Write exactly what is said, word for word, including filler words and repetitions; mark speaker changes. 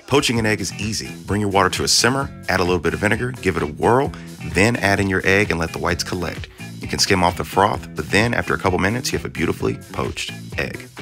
Speaker 1: Poaching an egg is easy. Bring your water to a simmer, add a little bit of vinegar, give it a whirl, then add in your egg and let the whites collect. You can skim off the froth, but then after a couple minutes, you have a beautifully poached egg.